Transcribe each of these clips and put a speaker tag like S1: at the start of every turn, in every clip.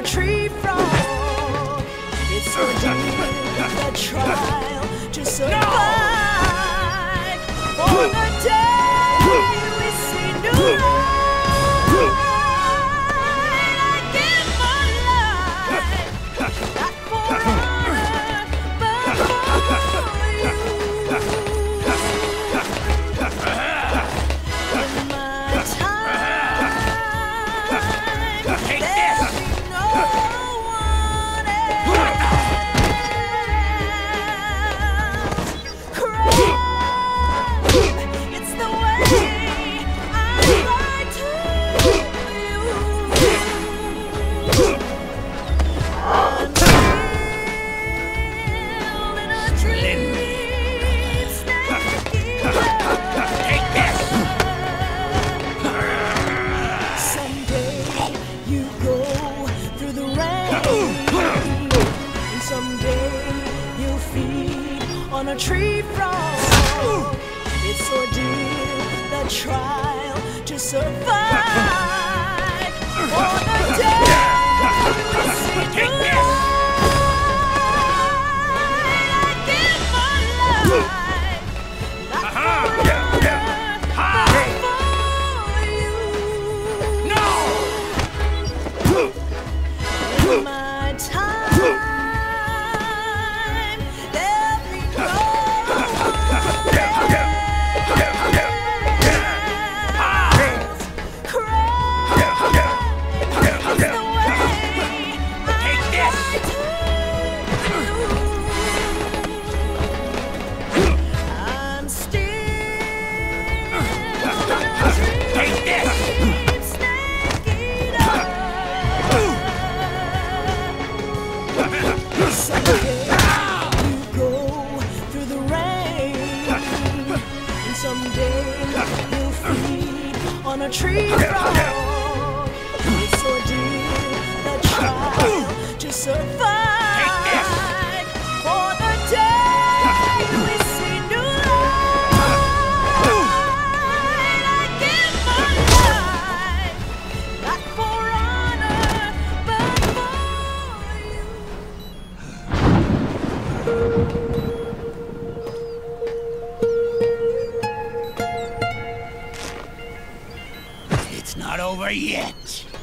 S1: a tree frog. It's ordeal, the trial to survive. On the day we see new light, I give my life, not for honor, but for you. In my time,
S2: Take
S1: there'll
S2: this!
S1: be no one else. Cry, it's the way I lie to you. Until in a dream, snaky
S2: Take this!
S1: Someday you go through the rain, and someday you'll feed on a tree frog. It's ordeal, the trial to survive. On the day we see
S2: Take
S1: new
S2: this!
S1: light, I give my life, not for honor, but for you.
S2: No!
S1: In my time, there'll be no one else. Cry, it's the way I lie to you. I'm still a
S2: Take this!
S1: dream snake eater. Someday you go through the rain, and someday you'll feed on a tree frog. It's ordeal, the trial to survive. For the day we see new light, I give my life, not for honor, but for you.
S2: It's not over yet.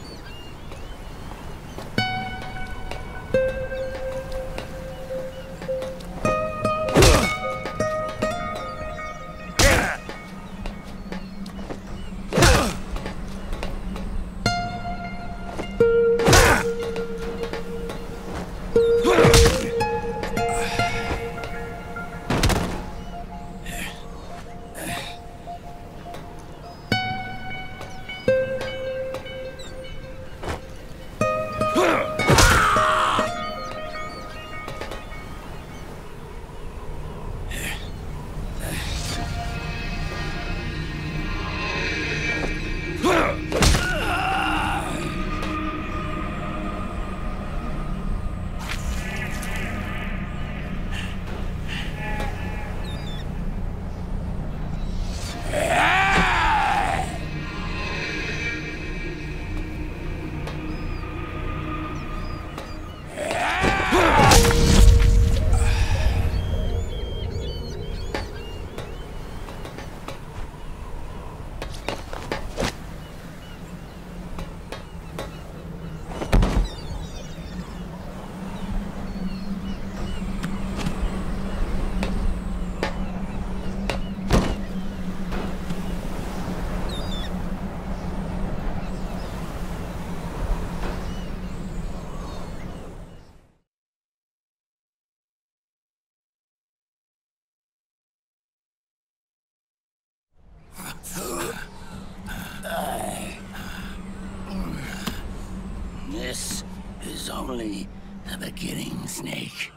S2: This is only the beginning, Snake.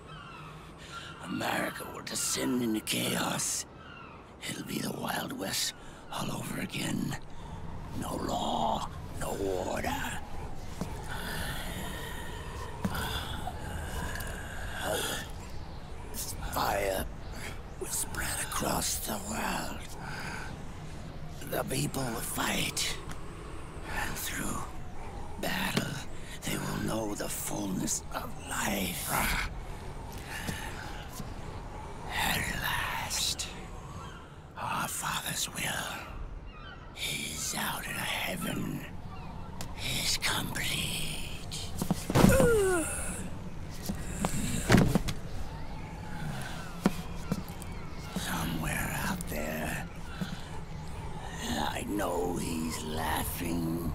S2: America will descend into chaos. It'll be the Wild West all over again. No law, no order. Fire will spread across the world. The people will fight, and through battle, they will know the fullness of life. At last, our Father's will is out in heaven is complete. Somewhere out there, I know he's laughing.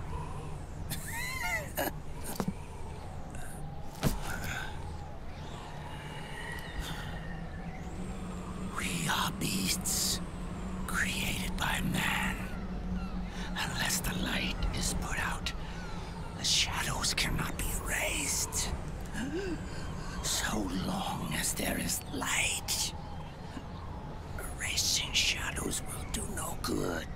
S2: We are beasts created by man. Unless the light is put out, the shadows cannot be erased. So long as there is light, erasing shadows will do no good.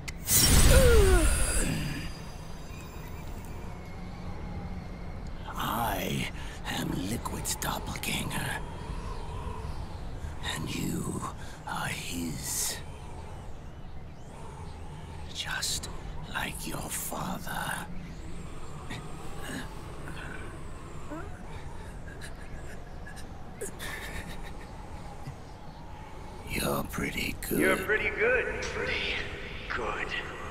S2: I am Liquid's doppelganger, and you are his. Just like your father. You're pretty good.
S3: You're pretty good. Pretty good.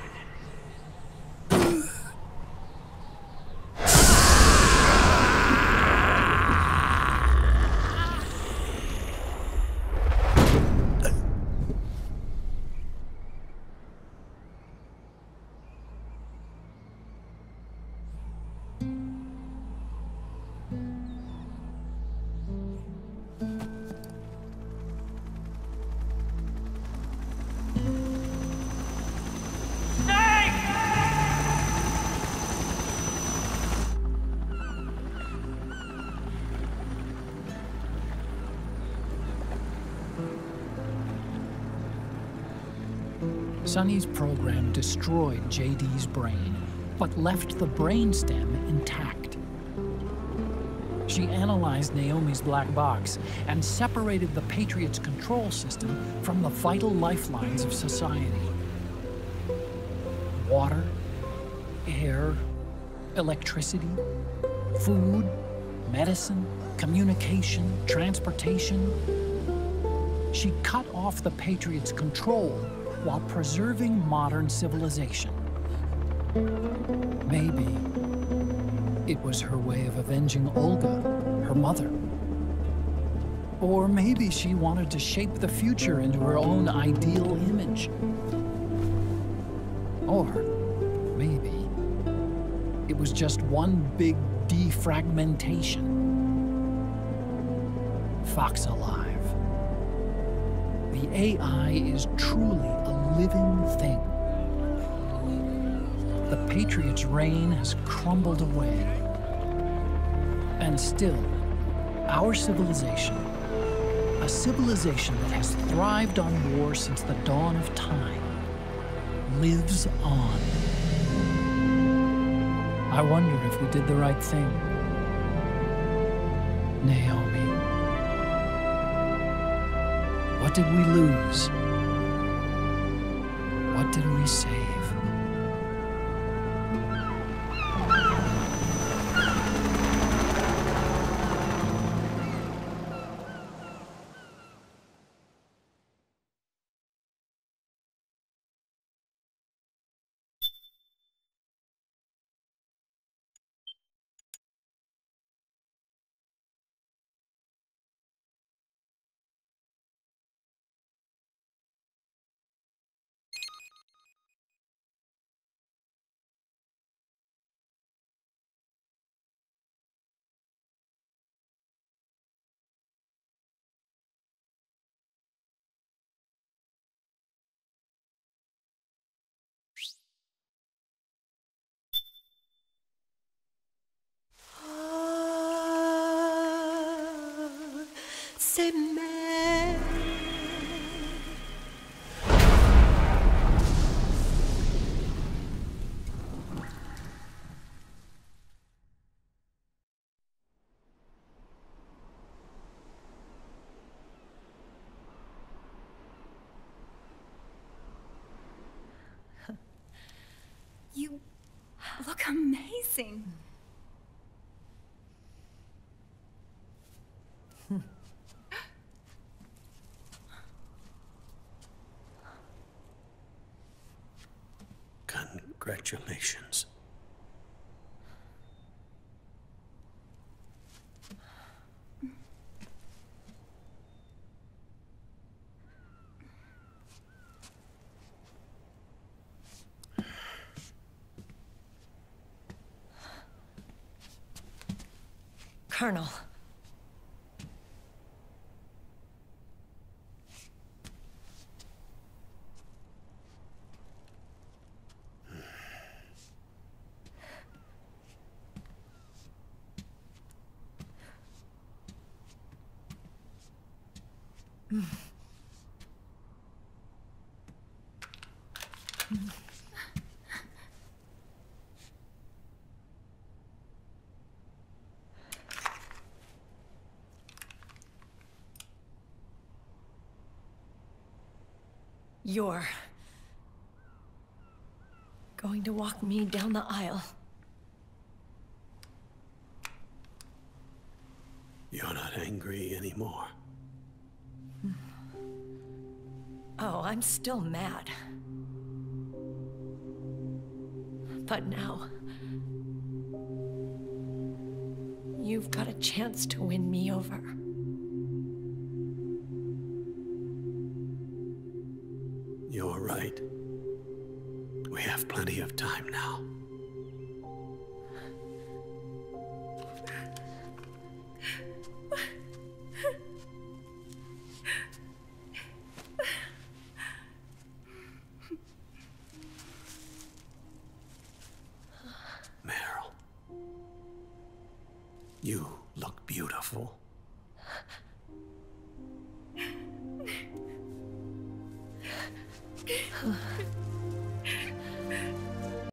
S4: Sonny's program destroyed JD's brain, but left the brainstem intact. She analyzed Naomi's black box and separated the Patriots' control system from the vital lifelines of society. Water, air, electricity, food, medicine, communication, transportation. She cut off the Patriots' control while preserving modern civilization. Maybe it was her way of avenging Olga, her mother. Or maybe she wanted to shape the future into her own ideal image. Or maybe it was just one big defragmentation. Fox alive. The AI is truly a living thing. The Patriots' reign has crumbled away. And still, our civilization, a civilization that has thrived on war since the dawn of time, lives on. I wonder if we did the right thing. Naomi. What did we lose? What did we save?
S1: C'est Mary.
S5: You look amazing. Congratulations.
S6: Colonel. You're going to walk me down the aisle.
S5: You're not angry anymore.
S6: Oh, I'm still mad. But now, you've got a chance to win me over.
S5: You're right. We have plenty of time now. Meryl, you look beautiful.